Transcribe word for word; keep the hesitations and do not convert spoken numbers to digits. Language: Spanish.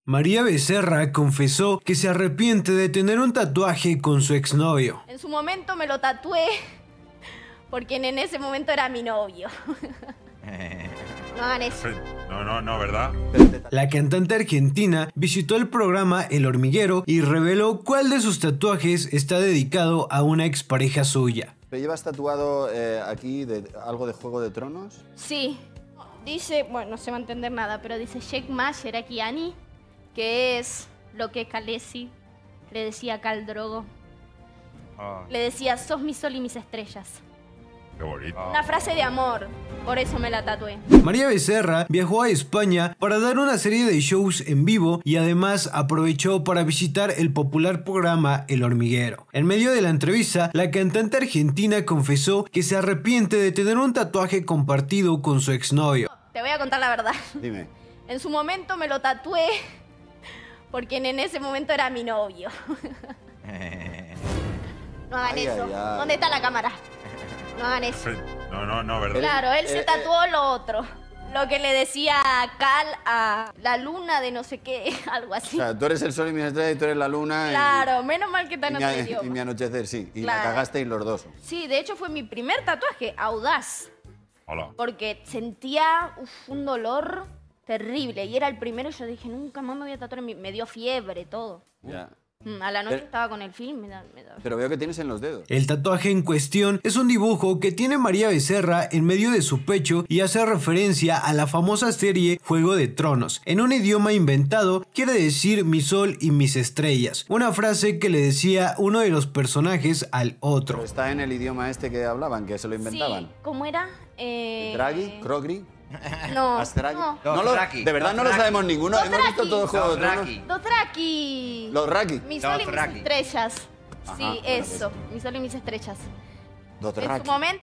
María Becerra confesó que se arrepiente de tener un tatuaje con su exnovio. En su momento me lo tatué porque en ese momento era mi novio. No hagan eso. No, no, no, ¿verdad? La cantante argentina visitó el programa El Hormiguero y reveló cuál de sus tatuajes está dedicado a una expareja suya. ¿Pero llevas tatuado eh, aquí de, algo de Juego de Tronos? Sí. Dice, bueno, no se va a entender nada, pero dice Sheikh Masherakiani, que es lo que Khaleesi le decía a Khal Drogo. Ah, Le decía, sos mi sol y mis estrellas. qué bonito. Una frase de amor, por eso me la tatué. María Becerra viajó a España para dar una serie de shows en vivo y además aprovechó para visitar el popular programa El Hormiguero. En medio de la entrevista, la cantante argentina confesó que se arrepiente de tener un tatuaje compartido con su exnovio. Te voy a contar la verdad. Dime. En su momento me lo tatué porque en ese momento era mi novio. No hagan Ay, eso. ay, ay. ¿Dónde está la cámara? No hagan eso. No, no, no, ¿verdad? Claro, él Eh, se eh. tatuó lo otro. Lo que le decía a Cal a la luna de no sé qué, algo O así. sea, tú eres el sol y mi estrella y tú eres la luna. Claro, menos mal que y, te y, mi, anoté y idioma. mi anochecer, sí. Y Claro. la cagasteis los dos. Sí, de hecho fue mi primer tatuaje, audaz. Hola. Porque sentía uf, un dolor terrible. Y era el primero y yo dije, nunca más me voy a tatuar. en mi-". Me dio fiebre, todo. Ya. Mm, A la noche Pero- estaba con el film. Me da, me da- Pero veo que tienes en los dedos. El tatuaje en cuestión es un dibujo que tiene María Becerra en medio de su pecho y hace referencia a la famosa serie Juego de Tronos. En un idioma inventado quiere decir mi sol y mis estrellas, una frase que le decía uno de los personajes al otro. Pero está en el idioma este que hablaban, que se lo Sí, inventaban. ¿cómo era? Eh... Draghi, Krogri, No, Asteraghi. no. No lo- Dothraki. de verdad no lo Dothraki. sabemos ninguno. Hemos visto Dothraki. todo el Juego de Tronos. Dothraki. Dothraki. Los Raki. Mi sol y mis Dothraki. estrellas. Ajá, Sí, bueno, eso. Mi sol y mis estrellas. En Dothraki. su momento